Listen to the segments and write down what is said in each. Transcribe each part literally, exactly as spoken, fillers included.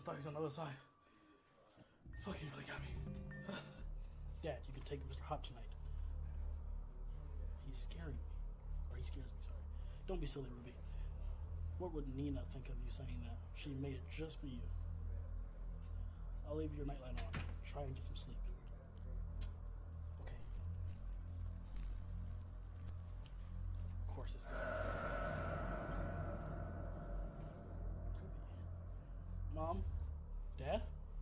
thought he was on the other side. Fucking really got me. Dad, you could take Mister Hopp tonight. He's scaring me. Or he scares me, sorry. Don't be silly, Ruby. What would Nina think of you saying that? She made it just for you. I'll leave your nightlight on. Try and get some sleep. Okay. Of course it's good. Mom? Dad?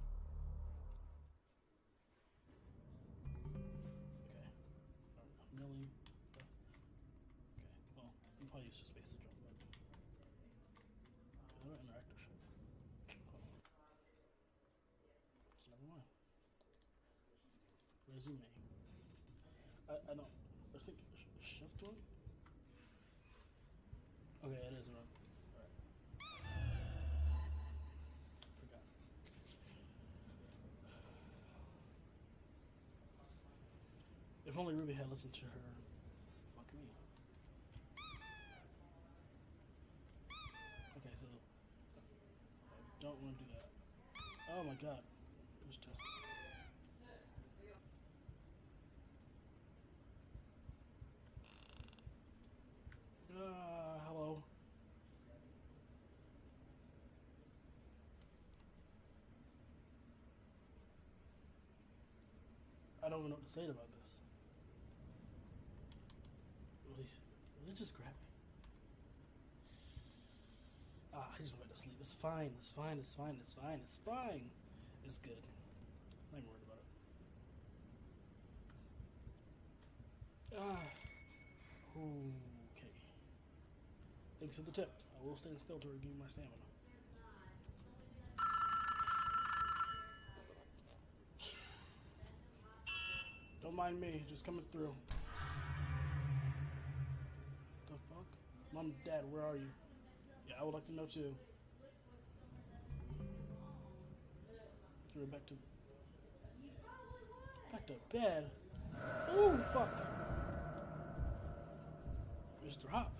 Okay. Millie. Okay. Well, you probably use the space to jump, but another interactive shit. Never mind. Resume. I, I don't. I think shift one? Okay, it is one. Alright. Forgot. If only Ruby had listened to her. Fuck me. Okay, so I don't want to do that. Oh my god. There's two. Uh, hello. I don't even know what to say about this. Will he, will he just grab me? Ah, he just went to sleep. It's fine, it's fine, it's fine, it's fine, it's fine. It's good. I'm not even worried about it. Ah. Okay. Thanks for the tip. I will stand still to regain my stamina. Don't mind me, just coming through. The fuck? Mom, Dad, where are you? Yeah, I would like to know too. We're back to back to bed. Oh fuck, Mister Hopp.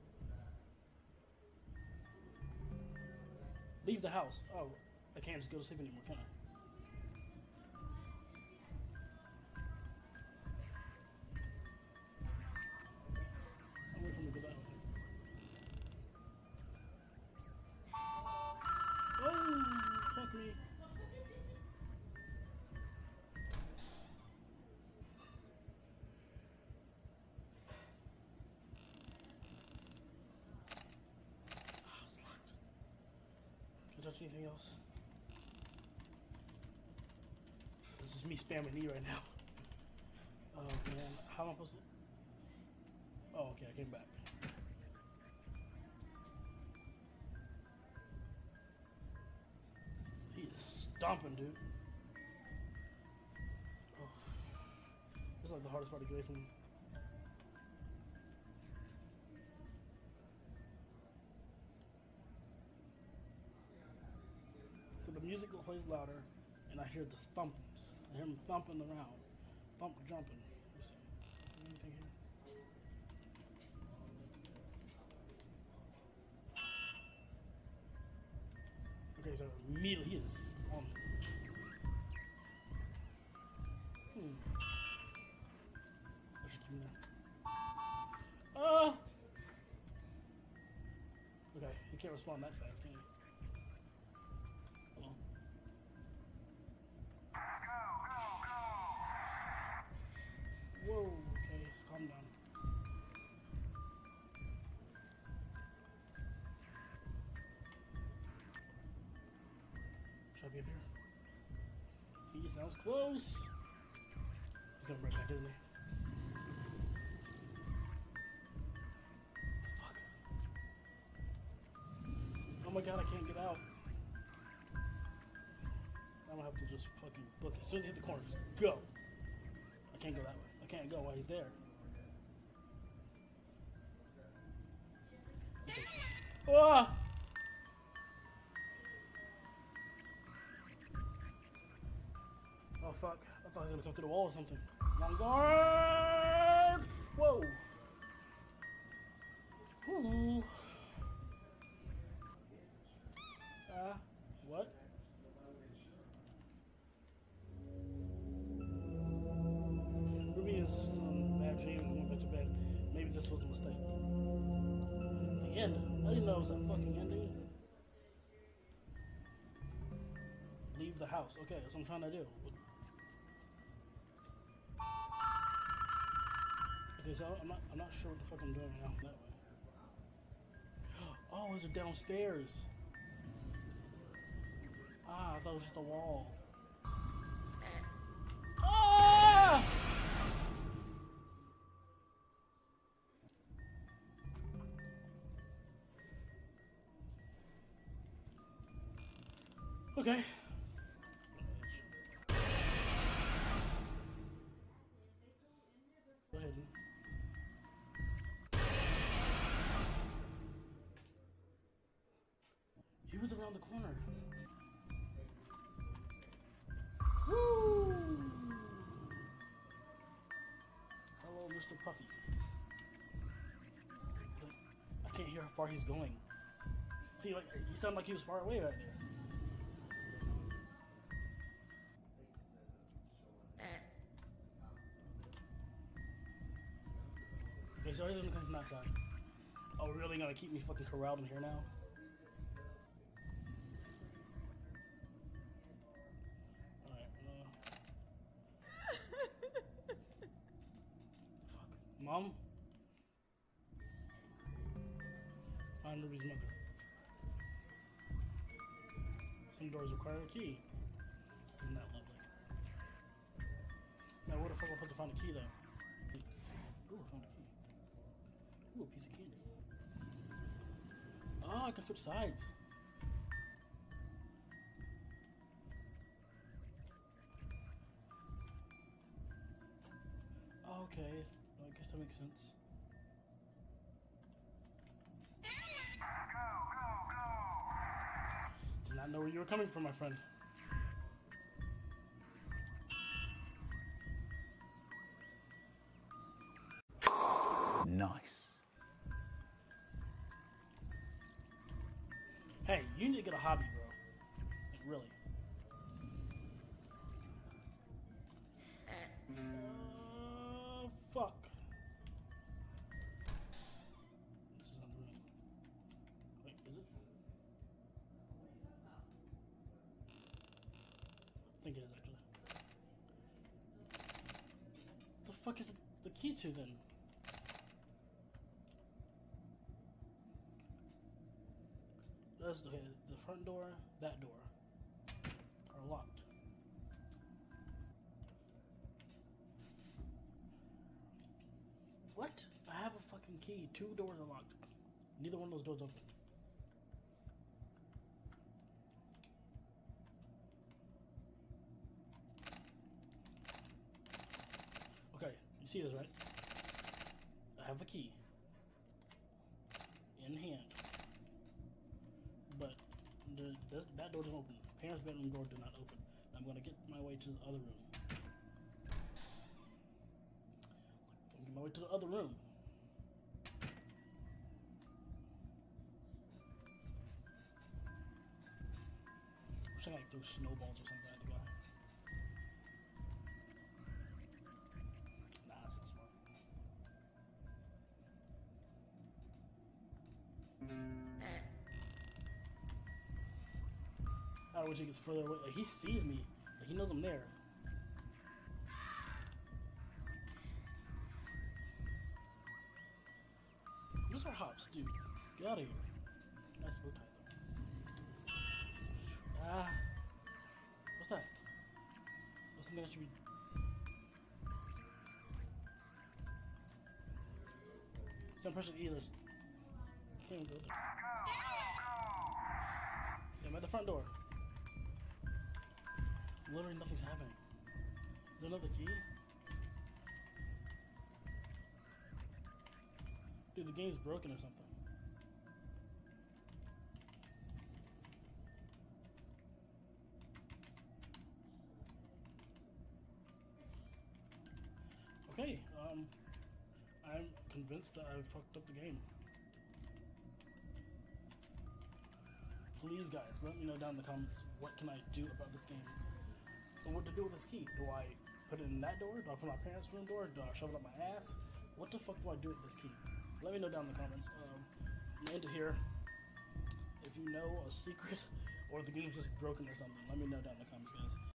Leave the house. Oh, I can't just go to sleep anymore, can I? I'm waiting for him to go that way. Oh, fuck me. Touch anything else? This is me spamming E right now. Oh man, how am I supposed to? Oh, okay, I came back. He is stomping, dude. Oh, this is like the hardest part to get away from. So the music plays louder, and I hear the thumpings. I hear him thumping around, thump jumping. Let me see. Anything here? Okay, so immediately he is on. Hmm. I should keep him there. Ah! Okay, he can't respond that fast, can he? Hello. Whoa, okay, let's calm down. Should I be up here? He sounds close. He's gonna break back, isn't he? Fuck. Oh my god, I can't get out. I'm gonna have to just fucking book it. As soon as he hit the corner, just go. I can't go that way. I can't go while he's there. Okay. Ah! Oh fuck. I thought he was gonna come through the wall or something. Long guard! Whoa! Ooh. Ah, uh, what? was that fucking ending? Leave the house. Okay, that's what I'm trying to do. Okay, so I'm not, I'm not sure what the fuck I'm doing now. That way. Oh, it's downstairs. Ah, I thought it was just a wall. Ah! Okay. Go ahead. He was around the corner. Woo! Hello, Mister Puffy. I can't hear how far he's going. See, like, he sounded like he was far away right there. Okay, so he's gonna come from outside. Oh, really gonna keep me fucking corralled in here now? Alright, uh... Fuck. Mom? Find Ruby's mother. Some doors require a key. Isn't that lovely? Now, where the fuck am I supposed to find a key, though? Ooh, I found a key. Ooh, a piece of candy. Ah, I can switch sides. Okay, I guess that makes sense. Did not know where you were coming from, my friend. Nice. Hey, you need to get a hobby, bro. Like, really. Uh, fuck. This is not the room. Wait, is it? I think it is, actually. What the fuck is it the key to, then? That's okay, the front door, that door are locked. What? I have a fucking key. Two doors are locked. Neither one of those doors open. Okay, you see this, right? I have a key in hand. But the, this, that door doesn't open. Parents' bedroom door did not open. I'm gonna get my way to the other room. I'm gonna get my way to the other room. Wish I could like throw snowballs or something at the guy. Nah, that's not smart. I wish he gets further away. Like, he sees me. Like, he knows I'm there. Mister Hops, dude. Get out of here. Nice bow tie, though. Ah. What's that? What's something that should be... Some person either. Can't even go there. See, I'm at the front door. Literally nothing's happening. Is there another key? Dude, the game's broken or something. Okay, um, I'm convinced that I've fucked up the game. Please, guys, let me know down in the comments what can I do about this game. And what to do with this key. Do I put it in that door? Do I put it in my parents' room door? Do I shove it up my ass? What the fuck do I do with this key? Let me know down in the comments. Um, I'm going to end it here. if you know a secret or the game's just broken or something, let me know down in the comments, guys.